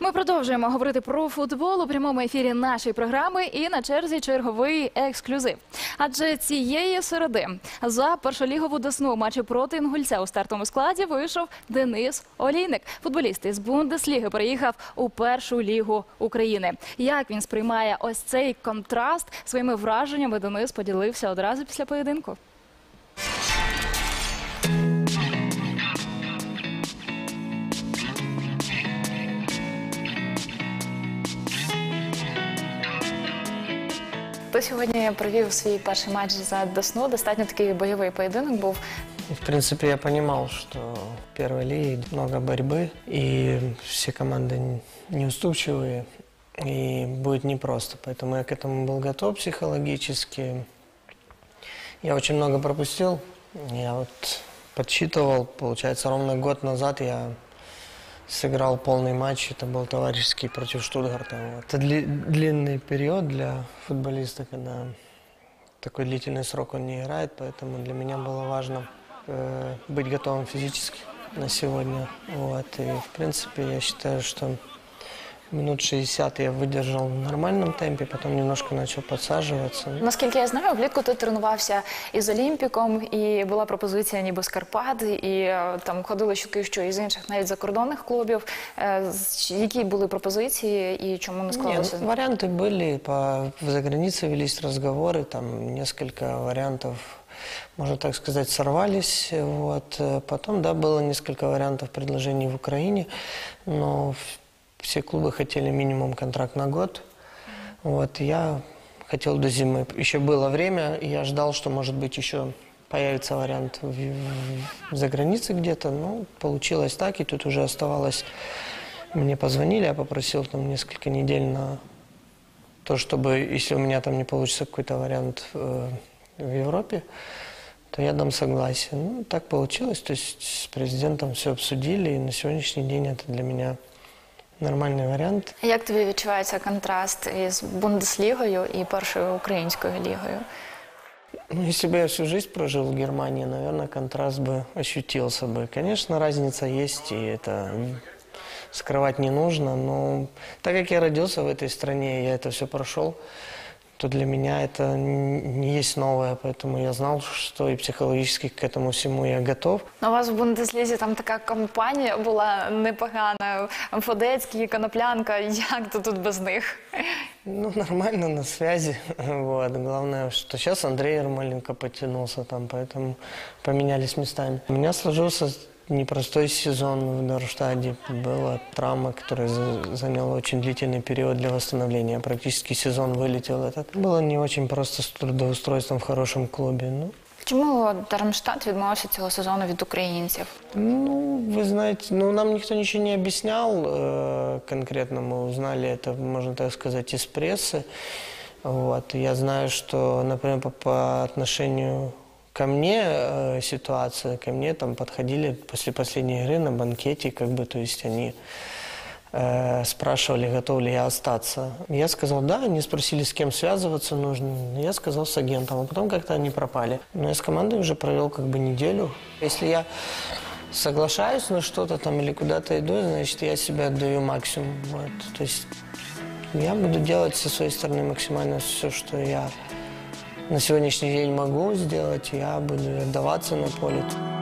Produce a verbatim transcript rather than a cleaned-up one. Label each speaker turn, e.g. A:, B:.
A: Ми продовжуємо говорити про футбол у прямому ефірі нашої програми і на черзі черговий ексклюзив. Адже цієї середи за першолігову Десну у матчі проти Інгульця у стартовому складі вийшов Денис Олійник. Футболіст із Бундесліги переїхав у першу лігу України. Як він сприймає ось цей контраст, своїми враженнями Денис поділився одразу після поєдинку. Ти сьогодні провів свій перший матч за Десну, достатньо такий бойовий поєдинок був.
B: В принципе, я понимал, что в первой лиге много борьбы, и все команды неуступчивые, и будет непросто. Поэтому я к этому был готов психологически. Я очень много пропустил. Я вот подсчитывал, получается, ровно год назад я сыграл полный матч, это был товарищеский против Штутгарта. Это дли длинный период для футболиста, когда такой длительный срок он не играет, поэтому для меня было важно э, быть готовым физически на сегодня. Вот. И в принципе я считаю, что минут шестьдесят я выдержал в нормальном темпе, потом немножко начал подсаживаться.
A: Наскільки я знаю, влітку ти тренувався із Олімпіком, і була пропозиція ніби з Карпат, і там ходили чутки, що із інших навіть закордонних клубів. Які були пропозиції і чому не склалося?
B: Нет, варианты были, по, за границей велись разговоры, там несколько вариантов, можно так сказать, сорвались. Вот. Потом, да, было несколько вариантов предложений в Украине, но все клубы хотели минимум контракт на год. Вот, я хотел до зимы. Еще было время, и я ждал, что, может быть, еще появится вариант в, в, за границей где-то. Ну, получилось так, и тут уже оставалось... Мне позвонили, я попросил там несколько недель на то, чтобы, если у меня там не получится какой-то вариант э, в Европе, то я дам согласие. Ну, так получилось, то есть с президентом все обсудили, и на сегодняшний день это для меня... Нормальний варіант.
A: Як тобі відчувається контраст із Бундеслігою і першою українською лігою?
B: Ну, если бы я всю жизнь прожил в Германии, наверное, контраст бы ощутился бы. Конечно, разница есть, и это скрывать не нужно, но так как я родился в этой стране, я это все прошел, то для меня это не есть новое, поэтому я знал, что и психологически к этому всему я готов.
A: У вас в Бундеслізі там така компанія була непогана, Фодецький, Коноплянка, як то тут без них?
B: Ну, нормально, на связи. Вот. Главное, что сейчас Андрей Ярмоленко подтянулся там, поэтому поменялись местами. У меня сложился непростой сезон в Дармштадте. Была травма, которая заняла очень длительный период для восстановления. Практически сезон вылетел этот. Было не очень просто с трудоустройством в хорошем клубе. Ну.
A: Чому Дармштадт відмовився цього сезону від українців?
B: Ну, вы знаете, ну, нам никто ничего не объяснял э, конкретно. Мы узнали это, можно так сказать, из прессы. Вот. Я знаю, что, например, по, по отношению... Ко мне э, ситуация, ко мне там подходили после последней игры на банкете, как бы, то есть они э, спрашивали, готов ли я остаться. Я сказал, да, они спросили, с кем связываться нужно. Я сказал, с агентом, а потом как-то они пропали. Но я с командой уже провел как бы неделю. Если я соглашаюсь на что-то там или куда-то иду, значит, я себе отдаю максимум. Вот. То есть я буду делать со своей стороны максимально все, что я... на сегодняшний день могу сделать, я буду отдаваться на поле.